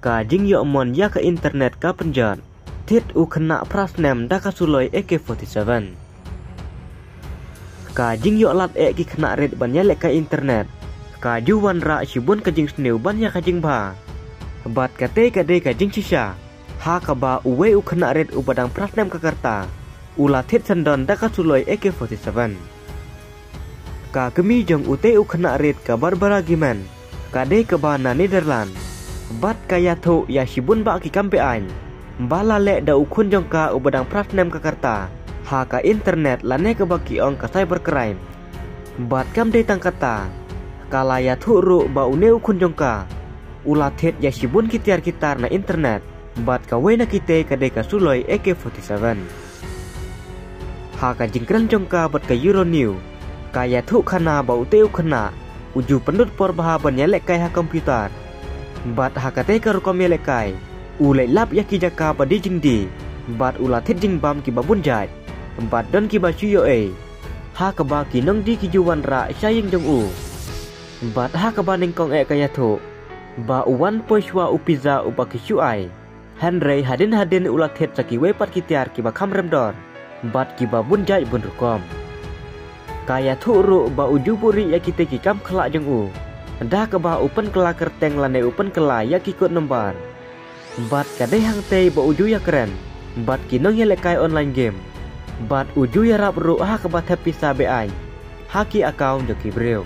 ka jing yo mon ya ke internet ka penjat tit u kena prasnem da ka suloi AK47 ka jing yo lat ki kena red ban ya le ka internet ka juwan ra shibun ka jing sneu ban ya ka jing ba bat ka te ka de ka jing shisha ha ka ba uwe u kena red u badang prasnem ka karta ula tit sandon da ka suloi AK47 ka kemi jong ute u kena red ka Barbara Giman ka de ka bana Netherland bat kaya thu ya shibun ba ki kampe ain bala le da ukun jong ka u badang prasnem ka karta ha ka internet lane ka baki ong ka cybercrime bat kam de tang kata kala ya thu ru ba une ukun jong ka ula tit ya shibun kitiar kitar na internet bat ka we na kite ka de ka suloi AK47 ha ka jingkran jong ka bat ka Euronew kaya thu khana ba ute u khana uju pendut por baha ban yelek kai ha komputer bat ha ka te ka rukom yelek kai ulai lap ya ki jaka ba di jingdi bat ula tit jing bam ki babun jai bat don ki ba chuyo ha ka ba ki nong di ki juwan ra saying jong u bat ha ka ba ning kong kaya thu ba uwan poishwa u pizza u ba ki shu ai Henry hadin ula tit saki we pat ki tiar ki ba kham rem dor bat ki ba bun jai bun rukom kaya thu ru ba uju puri ya kite ki kam khala jong u da ka ba upen kela kerteng lane upen kela ya ki kot nombar bat ka de hang te ba uju ya keren bat ki nong yele kai online game bat uju ya rap ru ha ka ba tepi sabe ai ha ki account de ki breu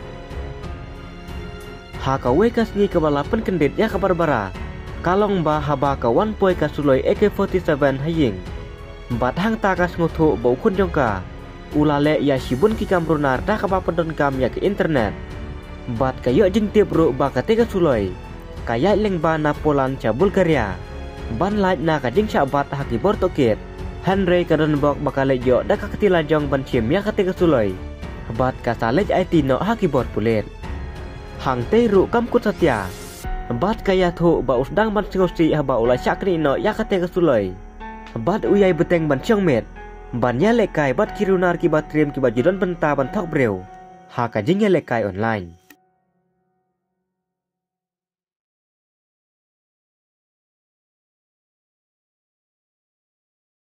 ha ka we kas ni ka bala pen kendit ya ka Barbara kalong ba ha ba ka wan poi ka suloi AK47 haying bat hang ta ka smuthu ba ukun jong ka ulale ya shibun ki kamrunar da ka ba pendon kam ya ke internet bat kayo jing tip ru ba ka te ka suloi kaya leng ba na Poland cha Bulgaria ban laj na ka jing cha bat ha ki bor toket Henry ka don bok bakale yo da ka ketila jong ban chim ya ka te ka suloi bat ka salej IT no ha ki bor pulet hang te ru kam kut satya bat kaya thu ba usdang ban singosi ha ba ula chakni no ya ka te ka suloi bat uyai beteng ban chong met ban ya lekai bat kirunar ki batrim ki bajidon benta ban thok breu ha ka jing ya lekai online